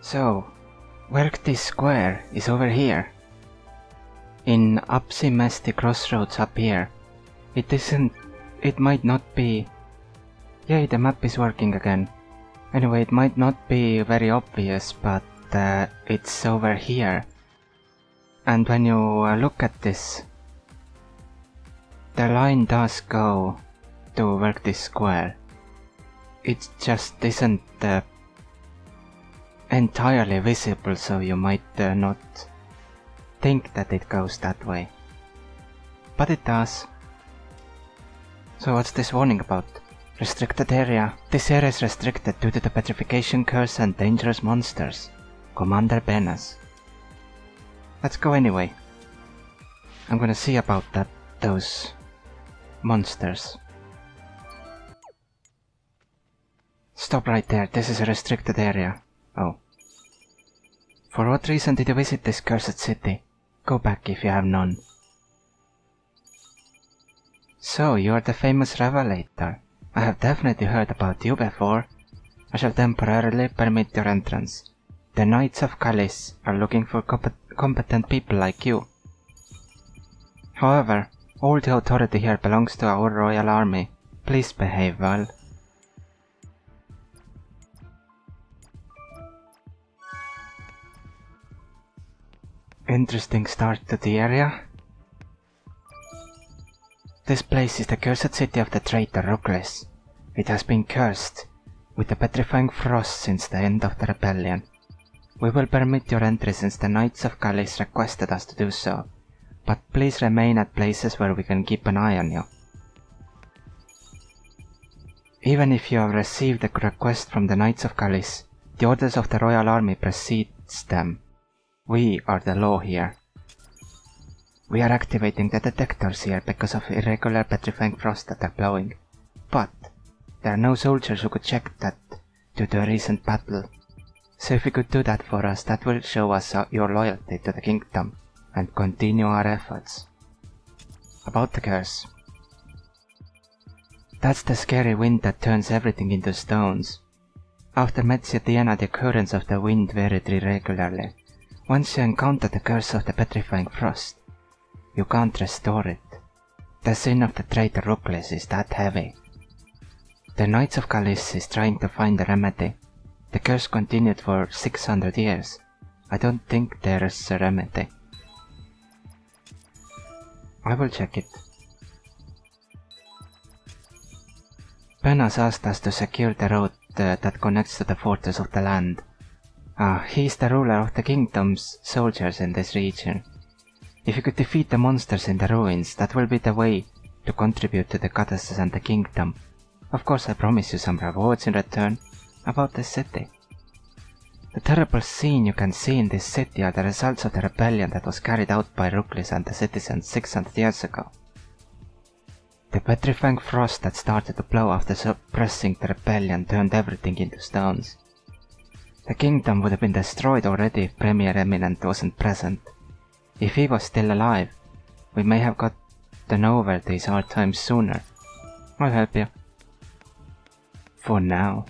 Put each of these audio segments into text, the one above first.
So, Werktis Square is over here. In Upsimesti Crossroads up here. It might not be... Yay, the map is working again. Anyway, it might not be very obvious, but it's over here. And when you look at this, the line does go to Werktis Square. It just isn't entirely visible, so you might not think that it goes that way. But it does. So what's this warning about? Restricted area. This area is restricted due to the petrification curse and dangerous monsters. Commander Benas. Let's go anyway. I'm gonna see about those monsters. Stop right there, this is a restricted area. Oh. For what reason did you visit this cursed city? Go back if you have none. So, you are the famous Revelator. I have definitely heard about you before. I shall temporarily permit your entrance. The Knights of Kalis are looking for competent people like you. However, all the authority here belongs to our royal army. Please behave well. Interesting start to the area. This place is the cursed city of the traitor Ruklis. It has been cursed with the petrifying frost since the end of the rebellion. We will permit your entry since the Knights of Kalis requested us to do so, but please remain at places where we can keep an eye on you. Even if you have received a request from the Knights of Kalis, the orders of the royal army precedes them. We are the law here. We are activating the detectors here because of irregular petrifying frost that are blowing, but there are no soldiers who could check that due to a recent battle. So if you could do that for us, that will show us your loyalty to the kingdom and continue our efforts. About the curse. That's the scary wind that turns everything into stones. After Metsiatiena, the occurrence of the wind varied irregularly. Once you encounter the curse of the petrifying frost, you can't restore it. The sin of the traitor Ruklis is that heavy. The Knights of Kalis is trying to find a remedy. The curse continued for 600 years. I don't think there is a remedy. I will check it. Benas asked us to secure the road that connects to the fortress of the land. He is the ruler of the kingdom's soldiers in this region. If you could defeat the monsters in the ruins, that will be the way to contribute to the goddesses and the kingdom. Of course, I promise you some rewards in return. About this city. The terrible scene you can see in this city are the results of the rebellion that was carried out by Ruklis and the citizens 600 years ago. The petrifying frost that started to blow after suppressing the rebellion turned everything into stones. The kingdom would have been destroyed already if Premier Eminent wasn't present. If he was still alive, we may have gotten over these hard times sooner. I'll help you. For now.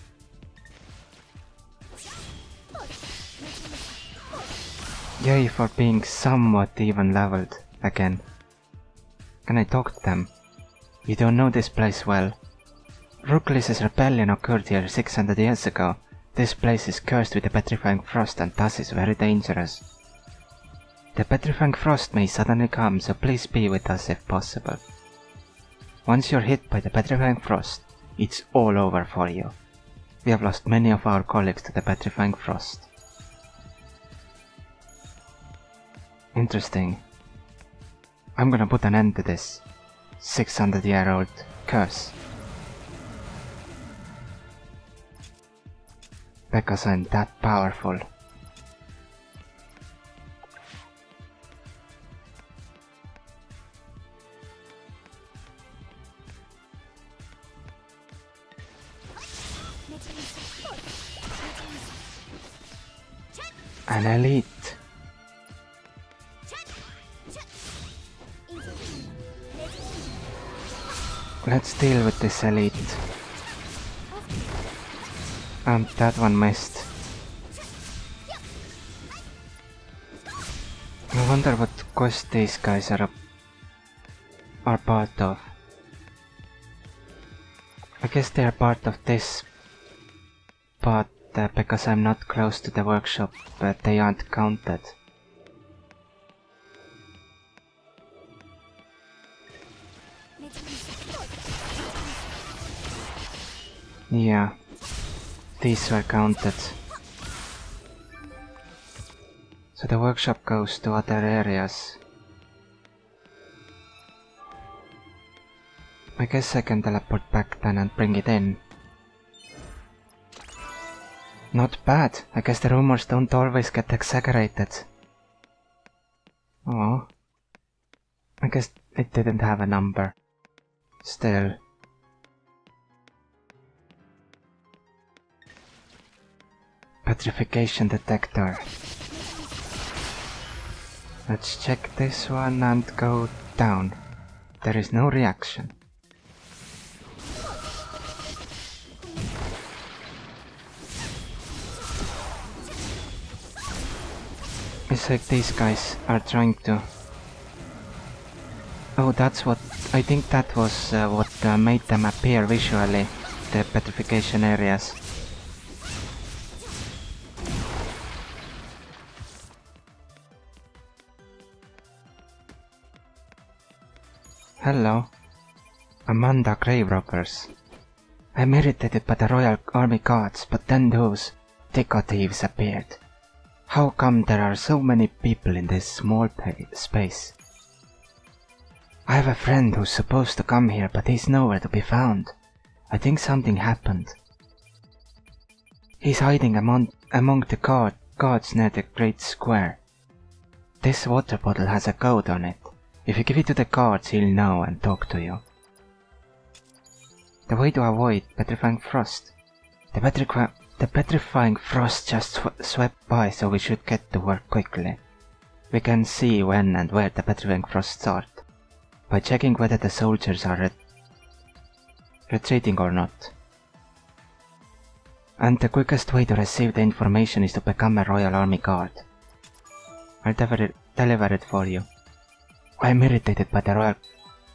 Yay for being somewhat even leveled again. Can I talk to them? You don't know this place well. Ruklis' rebellion occurred here 600 years ago. This place is cursed with the petrifying frost and thus is very dangerous. The petrifying frost may suddenly come, so please be with us if possible. Once you're hit by the petrifying frost, it's all over for you. We have lost many of our colleagues to the petrifying frost. Interesting. I'm gonna put an end to this 600-year-old curse. Because I'm that powerful. An elite. Let's deal with this elite. That one missed. I wonder what quest these guys are part of. I guess they are part of this, but because I'm not close to the workshop, they aren't counted. Yeah, these were counted. So the workshop goes to other areas. I guess I can teleport back then and bring it in. Not bad. I guess the rumors don't always get exaggerated. Oh. I guess it didn't have a number. Still. Petrification detector. Let's check this one and go down. There is no reaction. It's like these guys are trying to... Oh, that's what... I think that was what made them appear visually, the petrification areas. Hello. Amanda Grave Robbers. I'm irritated by the Royal Army Guards, but then those Tico thieves appeared. How come there are so many people in this small space? I have a friend who's supposed to come here, but he's nowhere to be found. I think something happened. He's hiding among the guards near the Great Square. This water bottle has a code on it. If you give it to the guards, he'll know and talk to you. The way to avoid petrifying frost. The petrifying frost just swept by, so we should get to work quickly. We can see when and where the petrifying frosts start, by checking whether the soldiers are retreating or not. And the quickest way to receive the information is to become a Royal Army Guard. I'll deliver it for you. I'm irritated by the Royal...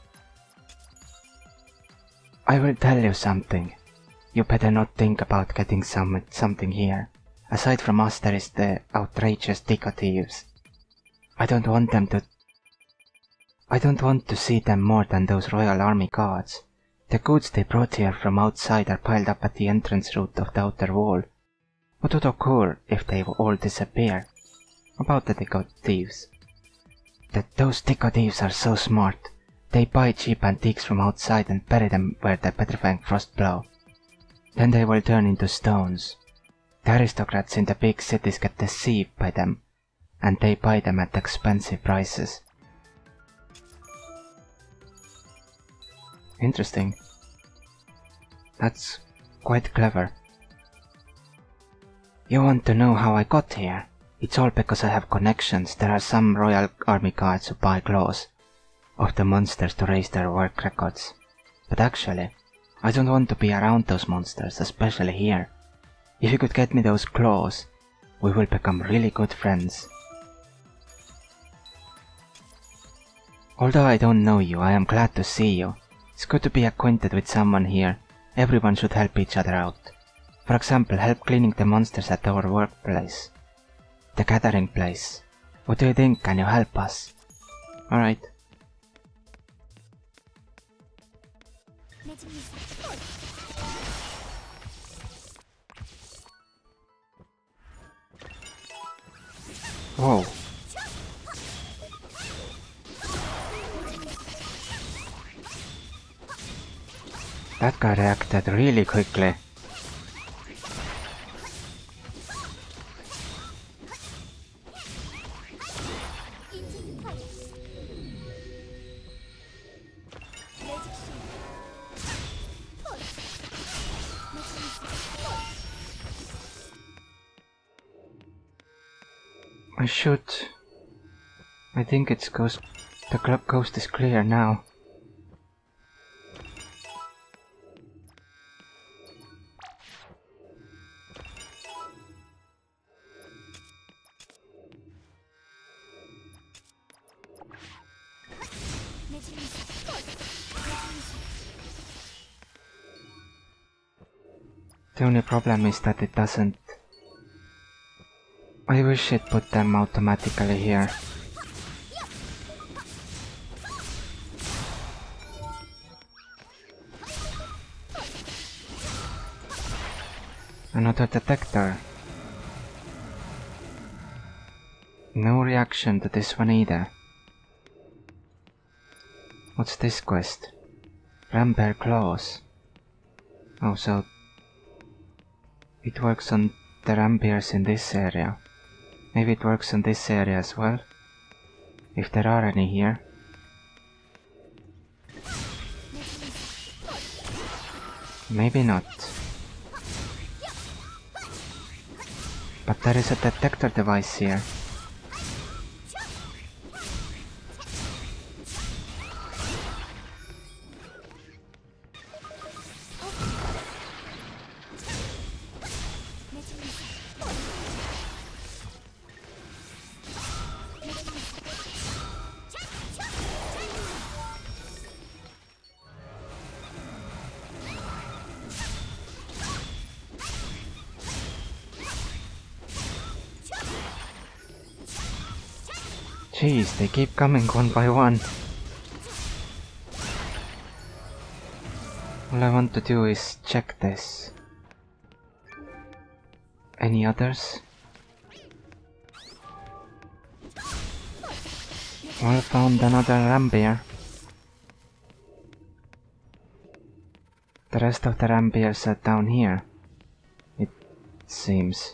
I will tell you something. You better not think about getting something here. Aside from us, there is the outrageous Tico thieves. I don't want to see them more than those Royal Army Guards. The goods they brought here from outside are piled up at the entrance route of the outer wall. What would occur if they all disappear? About the Tico thieves. Those Tico thieves are so smart. They buy cheap antiques from outside and bury them where the petrifying frost blow. Then they will turn into stones. The aristocrats in the big cities get deceived by them, and they buy them at expensive prices. Interesting. That's quite clever. You want to know how I got here? It's all because I have connections. There are some Royal Army Guards who buy claws of the monsters to raise their work records. But actually, I don't want to be around those monsters, especially here. If you could get me those claws, we will become really good friends. Although I don't know you, I am glad to see you. It's good to be acquainted with someone here. Everyone should help each other out. For example, help cleaning the monsters at our workplace. The gathering place. What do you think? Can you help us? Alright. Whoa. That guy reacted really quickly. I think it's ghost. The club coast is clear now. The only problem is that it doesn't... I wish it put them automatically here. Another detector. No reaction to this one either. What's this quest? Rambear Claws. Oh, so... it works on the Rambears in this area. Maybe it works on this area as well. If there are any here. Maybe not. But there is a detector device here. Jeez, they keep coming one by one. All I want to do is check this. Any others? Well, found another Rambear. The rest of the Rambears are down here, it seems.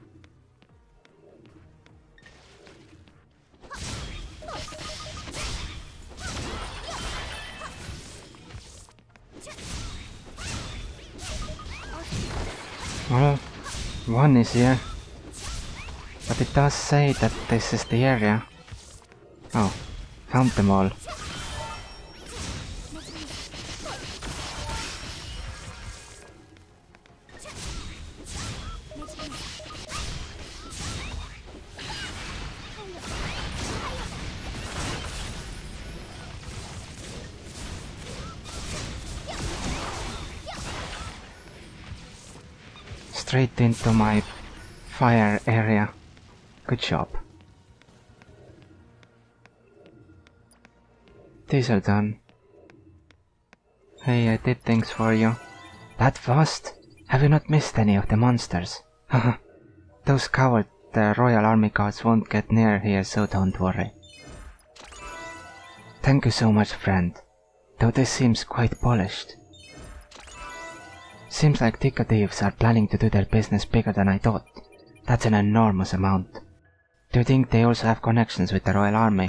Well, one is here, but it does say that this is the area. Oh, found them all. Straight into my fire area. Good job. These are done. Hey, I did things for you. That fast? Have you not missed any of the monsters? Haha. Those coward Royal Army guards won't get near here, so don't worry. Thank you so much, friend. Though this seems quite polished. Seems like Tika thieves are planning to do their business bigger than I thought. That's an enormous amount. Do you think they also have connections with the Royal Army?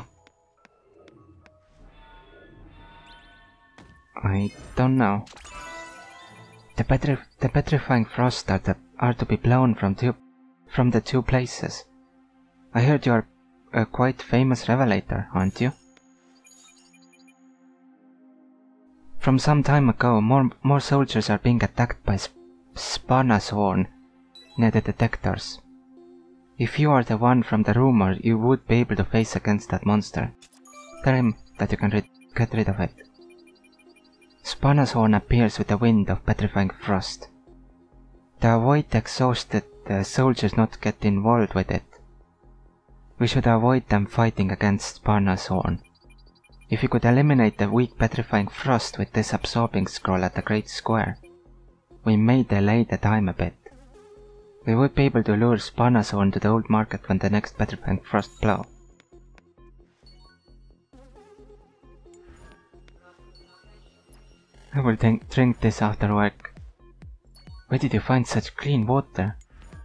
I don't know. The petrifying frost are to be blown from the two places. I heard you are a quite famous revelator, aren't you? From some time ago, more soldiers are being attacked by Sparnashorn near the detectors. If you are the one from the rumor, you would be able to face against that monster. Tell him that you can get rid of it. Sparnashorn appears with a wind of petrifying frost. To avoid exhausted soldiers not get involved with it, we should avoid them fighting against Sparnashorn. If you could eliminate the weak petrifying frost with this absorbing scroll at the Great Square, we may delay the time a bit. We would be able to lure Sparnashorn to the old market when the next petrifying frost blow. I will drink this after work. Where did you find such clean water?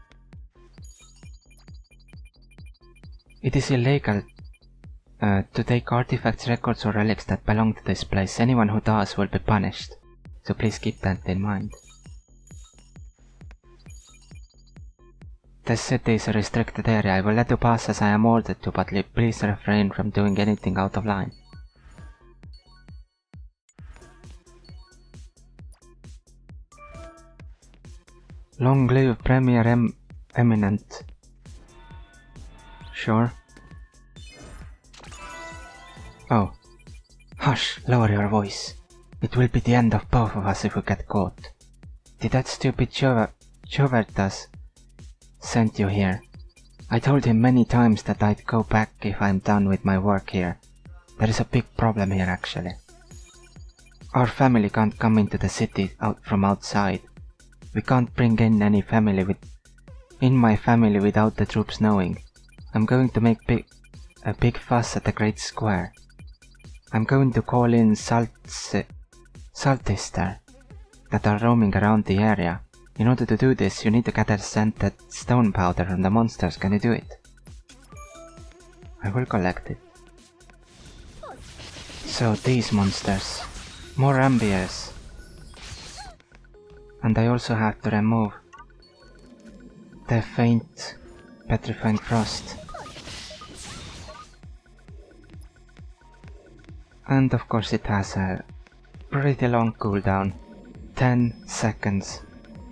It is illegal to take artifacts, records or relics that belong to this place. Anyone who does will be punished, so please keep that in mind. This city is a restricted area. I will let you pass as I am ordered to, but please refrain from doing anything out of line. Long live Premier Eminent. Sure. Oh. Hush, lower your voice. It will be the end of both of us if we get caught. Did that stupid Jovertas send you here? I told him many times that I'd go back if I'm done with my work here. There is a big problem here actually. Our family can't come into the city from outside. We can't bring in any my family without the troops knowing. I'm going to make a big fuss at the Great Square. I'm going to call in Saltister that are roaming around the area. In order to do this, you need to gather scented stone powder from the monsters. Can you do it? I will collect it. So these monsters. More ambiers. And I also have to remove the faint petrifying frost. And of course it has a pretty long cooldown. 10 seconds.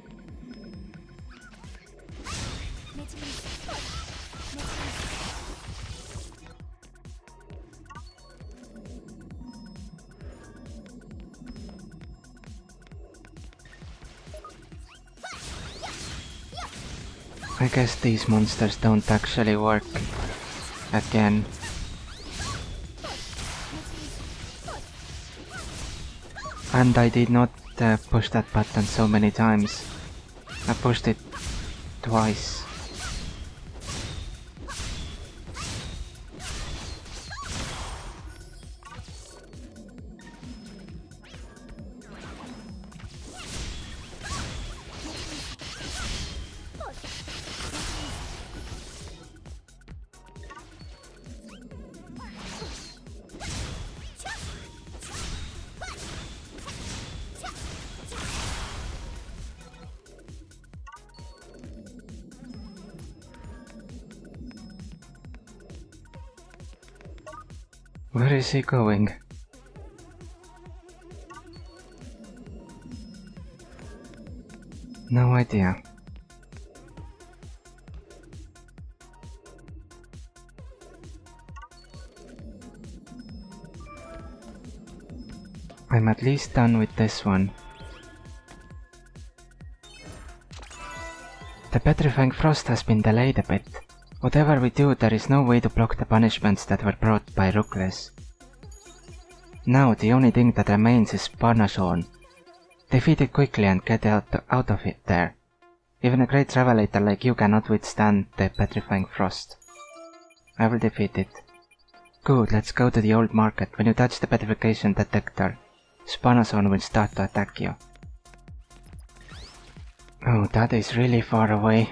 I guess these monsters don't actually work again. And I did not push that button so many times. I pushed it twice. Where is he going? No idea. I'm at least done with this one. The petrifying frost has been delayed a bit. Whatever we do, there is no way to block the punishments that were brought by Rukles. Now the only thing that remains is Parnasson. Defeat it quickly and get out of it there. Even a great travelator like you cannot withstand the petrifying frost. I will defeat it. Good, let's go to the old market. When you touch the petrification detector, Spanazon will start to attack you. Oh, that is really far away.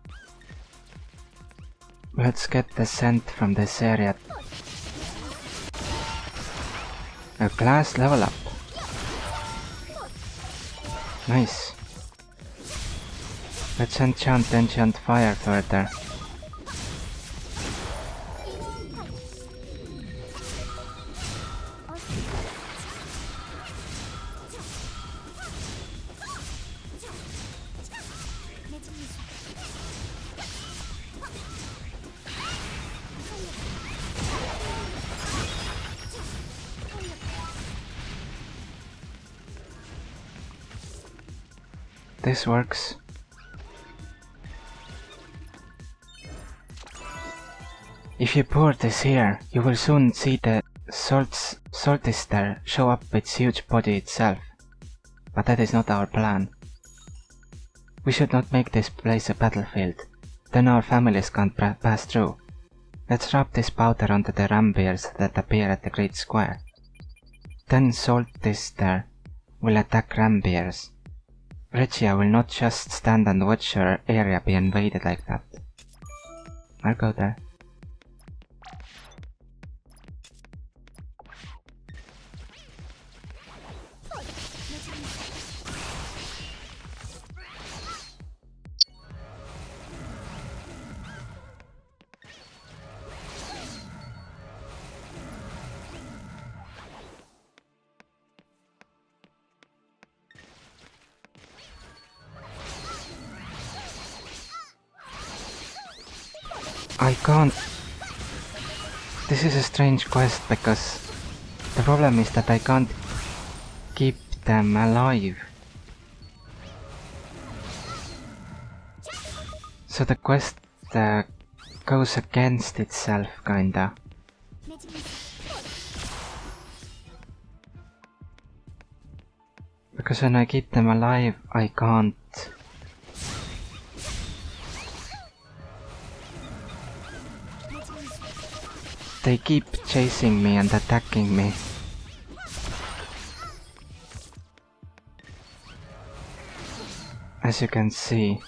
Let's get the scent from this area. A class level up. Nice. Let's enchant fire further. This works. If you pour this here, you will soon see the Saltister show up with its huge body itself. But that is not our plan. We should not make this place a battlefield, then our families can't pass through. Let's rub this powder onto the rambeers that appear at the Great Square. Then Saltister will attack rambeers. Regia will not just stand and watch her area be invaded like that. I'll go there. I can't. This is a strange quest because The problem is that I can't keep them alive. So the quest goes against itself, kinda. Because when I keep them alive, I can't. They keep chasing me and attacking me. As you can see.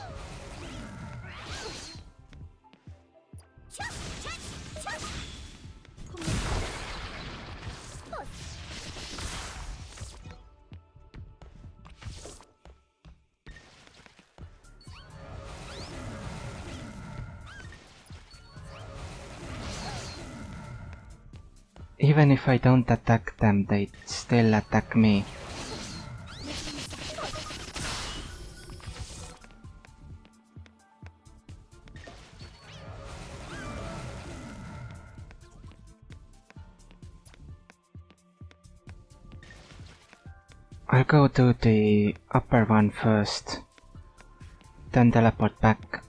Even if I don't attack them, they still attack me. I'll go to the upper one first, then teleport back.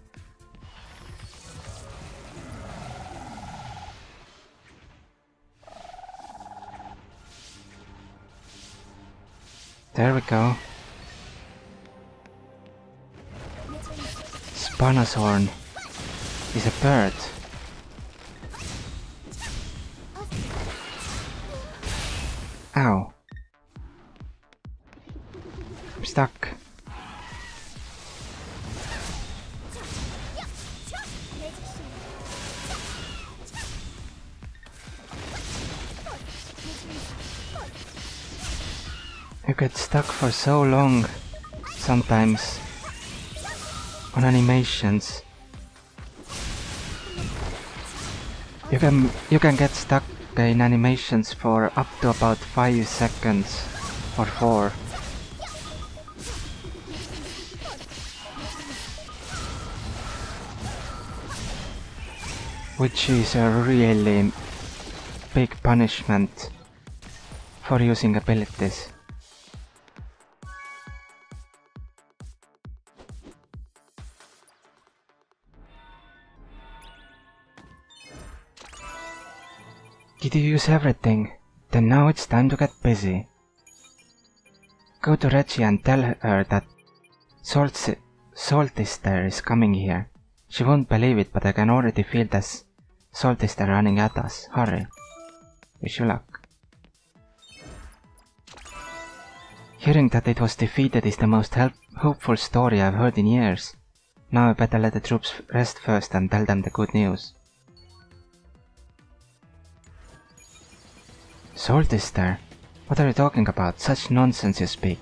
There we go. Spinosaurn is a bird. Ow. I'm stuck. You get stuck for so long, sometimes, on animations. You can get stuck in animations for up to about 5 seconds, or 4. Which is a really big punishment for using abilities. Did you use everything? Then now it's time to get busy. Go to Reggie and tell her that Saltister is coming here. She won't believe it, but I can already feel this Saltister running at us. Hurry. Wish you luck. Hearing that it was defeated is the most hopeful story I've heard in years. Now I better let the troops rest first and tell them the good news. Saltister? What are you talking about? Such nonsense you speak.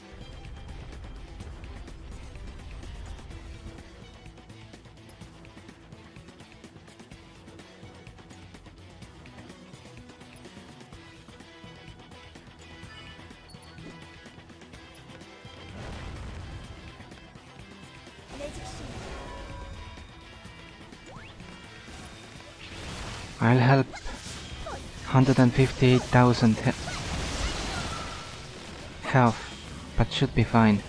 I'll help. 158,000 health, but should be fine.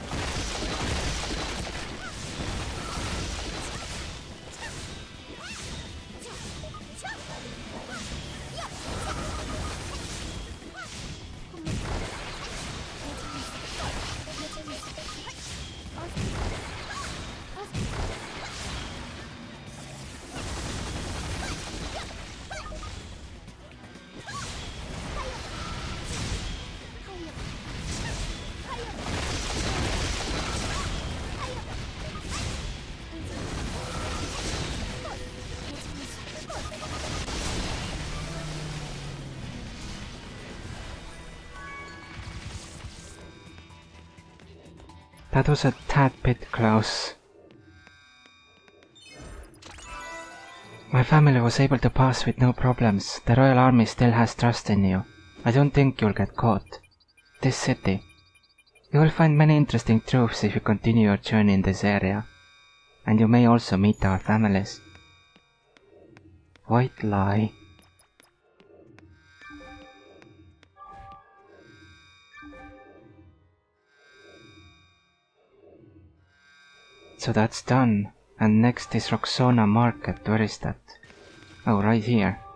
That was a tad bit close. My family was able to pass with no problems. The Royal Army still has trust in you. I don't think you'll get caught. This city. You will find many interesting truths if you continue your journey in this area. And you may also meet our families. White lie. So that's done. And next is Roxana Market. Where is that? Oh, right here.